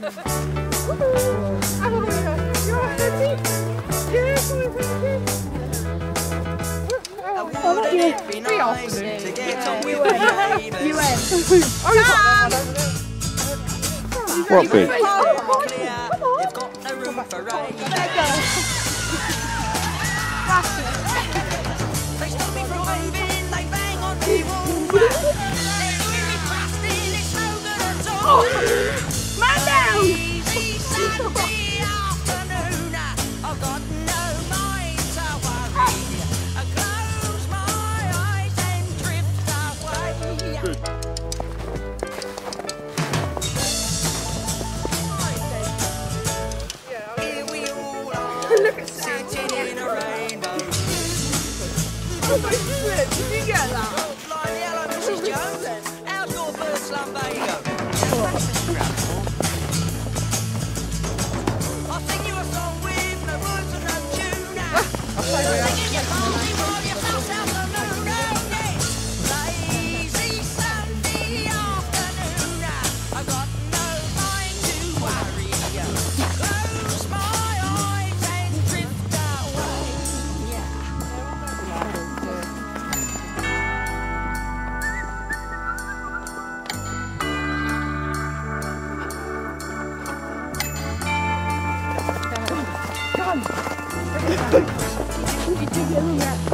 Wouldn't it be nice to get on with the You went. What bit? They've got no room for rain. They stop me from waving, they bang on me wall. They're really trusting, it's no good at all. Man down! Easy Sunday afternoon, I've got no mind to worry. I close my eyes and drift away. Here we all are, sitting in a rainbow. Did you get that? Flying yellow, Mrs. Jones. How's your first lumbago? I'll sing you a song with no words and no tune. Singing your party while you float out the moon. Oh yeah, lazy Sunday afternoon. I've got no mind to worry. Close my eyes and drift away. Yeah. You took it a little bit.